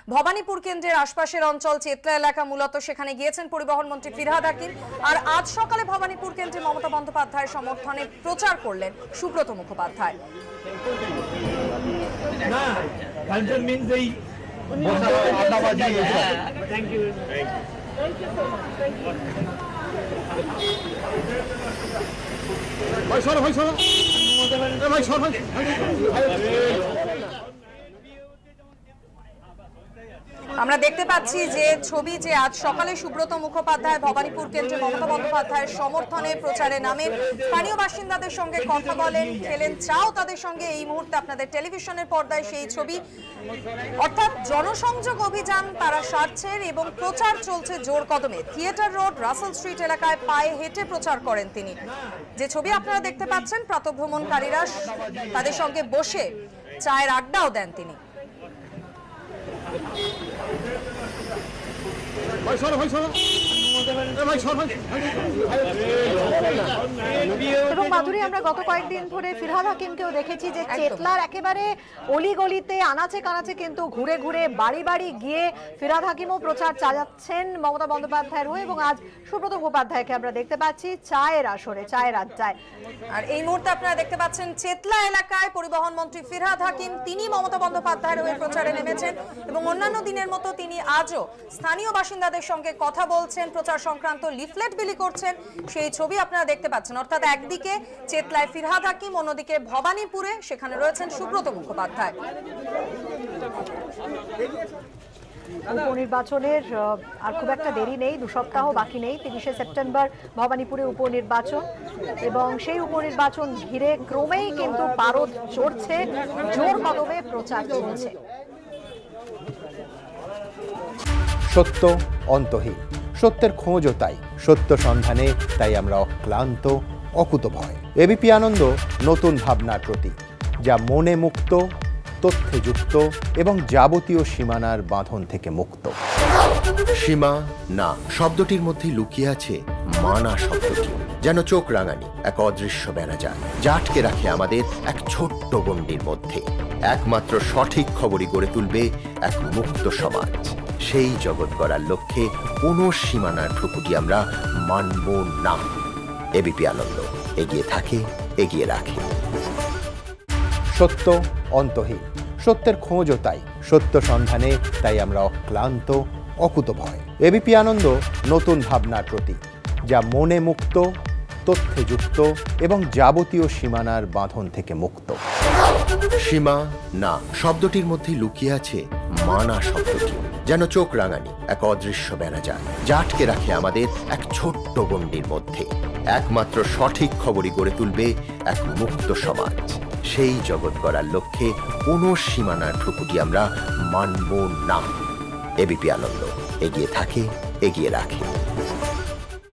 ভবানীপুর কেন্দ্রের আশপাশের অঞ্চল চেতলা এলাকা মূলত সেখানে গিয়েছেন পরিবহন মন্ত্রী ফিরহাদ হাকিম। আর আজ সকালে ভবানীপুর কেন্দ্রে মমতা বন্দ্যোপাধ্যায়ের সমর্থনে প্রচার করলেন সুব্রত মুখোপাধ্যায়। আমরা দেখতে পাচ্ছি যে ছবি যে আজ সকালে সুব্রত মুখোপাধ্যায় ভবানীপুর কেন্দ্রে মমতা বন্দ্যোপাধ্যায়ের সমর্থনে প্রচারে নামেন, স্থানীয় বাসিন্দাদের সঙ্গে কথা বলেন, খেলেন চাও তাদের সঙ্গে। এই মুহূর্তে আপনাদের টেলিভিশনের পর্দায় সেই ছবি, অর্থাৎ জনসংযোগ অভিযান তারা সারছেন এবং প্রচার চলছে জোর কদমে। থিয়েটার রোড, রাসেল স্ট্রিট এলাকায় পায়ে হেঁটে প্রচার করেন তিনি। যে ছবি আপনারা দেখতে পাচ্ছেন, প্রাতঃভ্রমণকারীরা তাদের সঙ্গে বসে চায়ের আড্ডাও দেন তিনি। এবং মাধুরী, আমরা গত কয়েকদিন ধরে ফিরহাদ হাকিমকেও দেখেছি যে চেতলার একেবারে অলিগলিতে আনাচে কানাচে কিন্তু ঘুরে ঘুরে বাড়ি বাড়ি গিয়ে ফিরহাদ হাকিমও প্রচার চালাচ্ছেন মমতা বন্দ্যোপাধ্যায়ের হয়ে। এবং আজ সুব্রত মুখোপাধ্যায়কে আমরা দেখতে পাচ্ছি চায়ের আসরে, চায়ের আড্ডায়। আর এই মুহূর্তে আপনারা দেখতে পাচ্ছেন চেতলা এলাকায় পরিবহন মন্ত্রী ফিরহাদ হাকিম, তিনি মমতা বন্দ্যোপাধ্যায়ের হয়ে প্রচারে নেমেছেন এবং অন্যান্য দিনের মতো তিনি আজও স্থানীয় বাসিন্দাদের সঙ্গে কথা বলছেন, প্রচার সংক্রান্ত লিফলেট বিলি করছেন। সেই ছবি আপনারা দেখতে পাচ্ছেন, অর্থাৎ একদিকে চেতলায় ফিরহাদ হাকিম, অন্যদিকে ভবানীপুরে সেখানে রয়েছেন সুব্রত মুখোপাধ্যায়। উপনির্বাচনের আর খুব একটা দেরি নেই, 2 সপ্তাহ বাকি নেই। 30শে সেপ্টেম্বর ভবানীপুরে উপনির্বাচন এবং সেই উপনির্বাচন ঘিরে ক্রমেই কিন্তু পারদ চড়ছে, জোর কদমে প্রচার চলছে। সত্য অন্তহীন, সত্যের খোঁজও তাই, সত্য সন্ধানে তাই আমরা অক্লান্ত, অকুতভয়। এবিপি আনন্দ নতুন ভাবনার প্রতীক, যা মনে মুক্ত, তথ্যে যুক্ত এবং যাবতীয় সীমানার বাঁধন থেকে মুক্ত। সীমা না শব্দটির মধ্যে লুকিয়ে আছে মানা শব্দটি, যেন চোখ রাঙানি এক অদৃশ্য বেড়াজাল, যা আটকে রাখে আমাদের এক ছোট্ট গণ্ডির মধ্যে। একমাত্র সঠিক খবরই গড়ে তুলবে এক মুক্ত সমাজ। সেই জগৎ গড়ার লক্ষ্যে কোনো সীমানার ঠুকুটি আমরা মানব না। এবিপি আনন্দ এগিয়ে থাকে, এগিয়ে রাখে। সত্য অন্তহীন, সত্যের খোঁজও তাই, সত্য সন্ধানে তাই আমরা অক্লান্ত, অকুতভয়। এবিপি আনন্দ নতুন ভাবনার প্রতীক, যা মনে মুক্ত, তথ্যে যুক্ত এবং যাবতীয় সীমানার বাঁধন থেকে মুক্ত। সীমা না শব্দটির মধ্যে লুকিয়ে আছে মানা শব্দটি, যেন চোখ রাঙানি এক অদৃশ্য বেড়াজাল, যা আটকে রাখে আমাদের এক ছোট্ট গণ্ডির মধ্যে। একমাত্র সঠিক খবরই গড়ে তুলবে এক মুক্ত সমাজ। সেই জগৎ গড়ার লক্ষ্যে কোনো সীমানার ঠুকুটি আমরা মানব না। এবিপি আনন্দ এগিয়ে থাকে, এগিয়ে রাখে।